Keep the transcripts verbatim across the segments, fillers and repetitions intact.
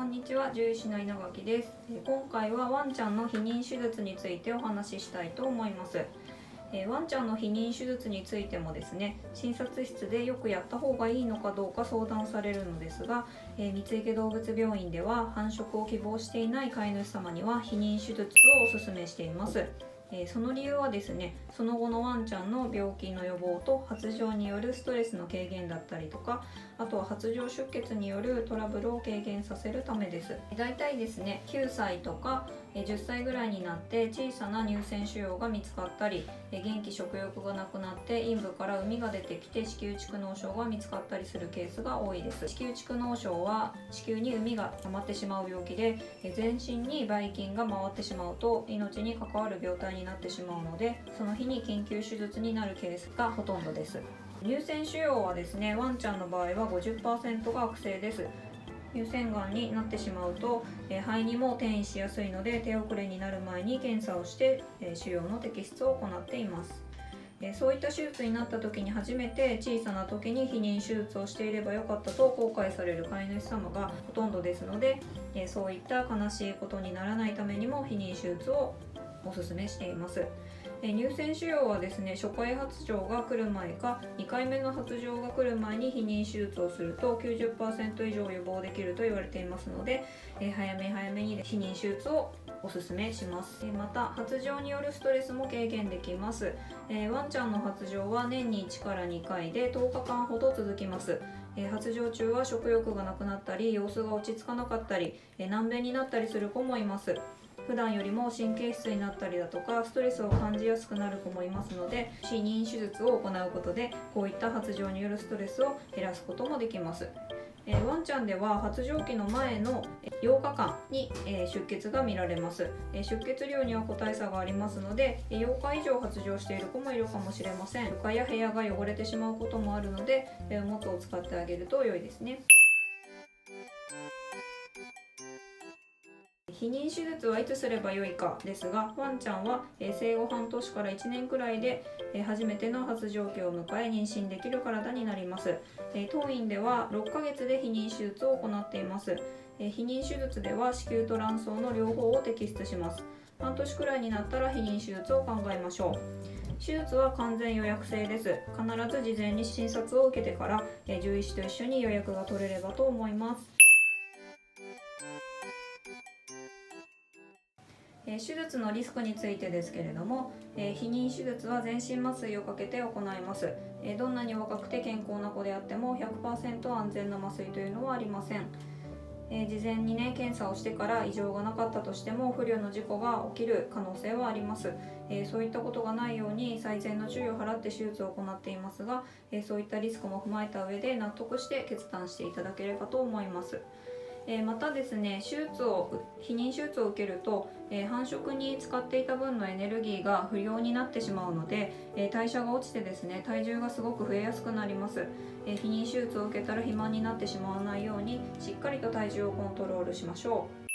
こんにちは、獣医師の稲垣です。今回はワンちゃんの避妊手術についてお話ししたいと思います。ワンちゃんの避妊手術についてもですね、診察室でよくやった方がいいのかどうか相談されるのですが、三井家動物病院では繁殖を希望していない飼い主様には避妊手術をお勧めしています。その理由はですね、その後のワンちゃんの病気の予防と発情によるストレスの軽減だったりとか、あとは発情出血によるトラブルを軽減させるためです。だいたいですね、きゅうさいとかじゅっさいぐらいになって小さな乳腺腫瘍が見つかったり、元気食欲がなくなって陰部から膿が出てきて子宮蓄膿症が見つかったりするケースが多いです。子宮蓄膿症は子宮に膿が溜まってしまう病気で、全身にばい菌が回ってしまうと命に関わる病態になってしまうので、その日に緊急手術になるケースがほとんどです。乳腺腫瘍はですね、ワンちゃんの場合は ごじゅっパーセント が悪性です。乳腺がんになってしまうと、え肺にも転移しやすいので、手遅れになる前に検査をして、え腫瘍の摘出を行っています。えそういった手術になった時に初めて小さな時に避妊手術をしていればよかったと後悔される飼い主様がほとんどですので、えそういった悲しいことにならないためにも避妊手術をお勧めしています。乳腺腫瘍はですね、初回発情が来る前かにかいめの発情が来る前に避妊手術をすると きゅうじゅっパーセント 以上予防できると言われていますので、早め早めに避妊手術をおすすめします。また発情によるストレスも軽減できます。ワンちゃんの発情は年にいちからにかいでとおかかんほど続きます。発情中は食欲がなくなったり、様子が落ち着かなかったり、軟便になったりする子もいます。普段よりも神経質になったりだとかストレスを感じやすくなる子もいますので、避妊手術を行うことでこういった発情によるストレスを減らすこともできます。えー、ワンちゃんでは発情期の前のようかかんに、えー、出血が見られます。えー、出血量には個体差がありますので、ようかい以上発情している子もいるかもしれません。床や部屋が汚れてしまうこともあるので、えー、おもつを使ってあげると良いですね。避妊手術はいつすればよいかですが、ワンちゃんは生後半年からいちねんくらいで初めての発情期を迎え妊娠できる体になります。当院ではろっかげつで避妊手術を行っています。避妊手術では子宮と卵巣の両方を摘出します。半年くらいになったら避妊手術を考えましょう。手術は完全予約制です。必ず事前に診察を受けてから獣医師と一緒に予約が取れればと思います。手術のリスクについてですけれども、避妊手術は全身麻酔をかけて行います。どんなに若くて健康な子であっても ひゃくパーセント 安全な麻酔というのはありません。事前にね、検査をしてから異常がなかったとしても不慮の事故が起きる可能性はあります。そういったことがないように最善の注意を払って手術を行っていますが、そういったリスクも踏まえた上で納得して決断していただければと思います。またですね、手術を避妊手術を受けると、えー、繁殖に使っていた分のエネルギーが不良になってしまうので、えー、代謝が落ちてですね、体重がすごく増えやすくなります。えー、避妊手術を受けたら肥満になってしまわないようにしっかりと体重をコントロールしましょう。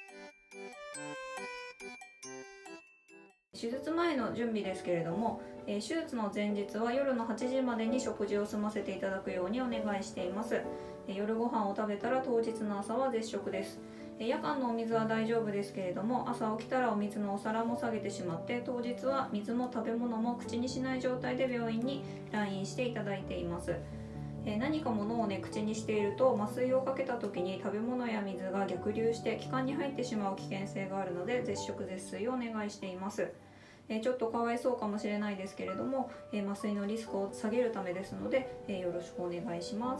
手術前の準備ですけれども、えー、手術の前日は夜のはちじまでに食事を済ませていただくようにお願いしています。えー、夜ご飯を食べたら当日の朝は絶食です。えー、夜間のお水は大丈夫ですけれども、朝起きたらお水のお皿も下げてしまって、当日は水も食べ物も口にしない状態で病院に来院していただいています。えー、何か物をね、口にしていると麻酔をかけた時に食べ物や水が逆流して気管に入ってしまう危険性があるので、絶食絶水をお願いしています。ちょっとかわいそうかもしれないですけれども、麻酔のリスクを下げるためですので、よろしくお願いします。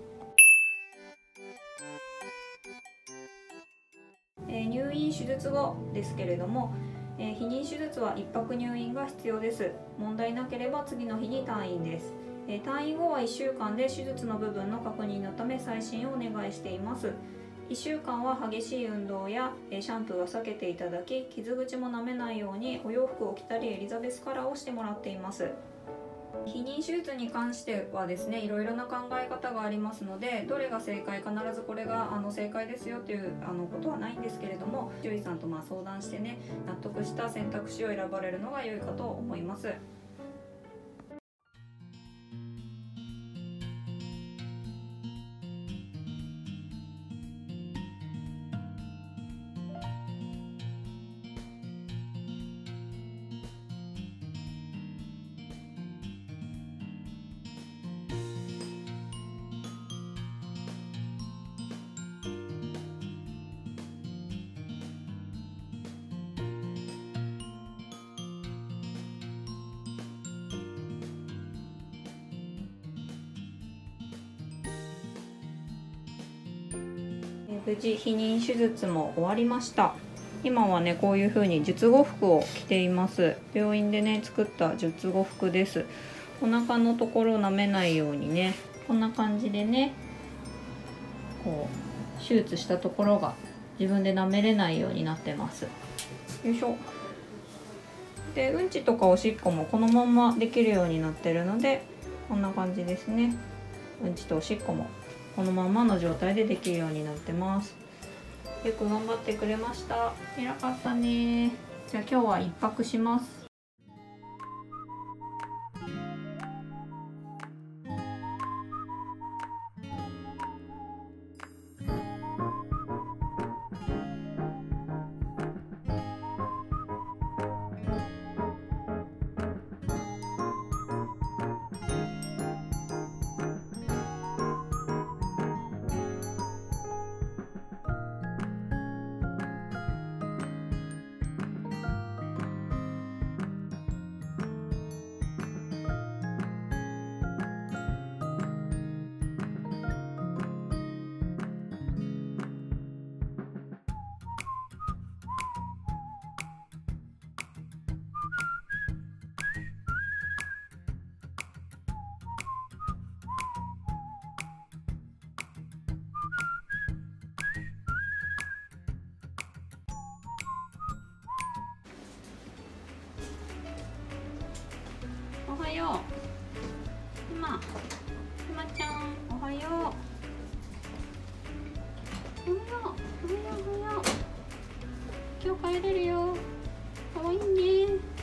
入院手術後ですけれども、避妊手術はいっぱく入院が必要です。問題なければ次の日に退院です。退院後はいっしゅうかんで手術の部分の確認のため再診をお願いしています。いっしゅうかんは激しい運動やシャンプーは避けていただき、傷口も舐めないようにお洋服を着たりエリザベスカラーをしてもらっています。避妊手術に関してはですね、いろいろな考え方がありますので、どれが正解、必ずこれがあの正解ですよというあのことはないんですけれども、獣医さんとまあ相談してね、納得した選択肢を選ばれるのが良いかと思います。 無事避妊手術も終わりました。今はねこういう風に術後服を着ています。病院でね作った術後服です。お腹のところを舐めないようにね、こんな感じでね、こう手術したところが自分で舐めれないようになってます。よいしょ。でうんちとかおしっこもこのまんまできるようになってるので、こんな感じですね。うんちとおしっこもこのままの状態でできるようになってます。よく頑張ってくれました。偉かったね。じゃあ今日は一泊します。おはよう。ま、まちゃん、おはよう。おはよう、おはよう、おはよう。今日帰れるよ。かわいいね。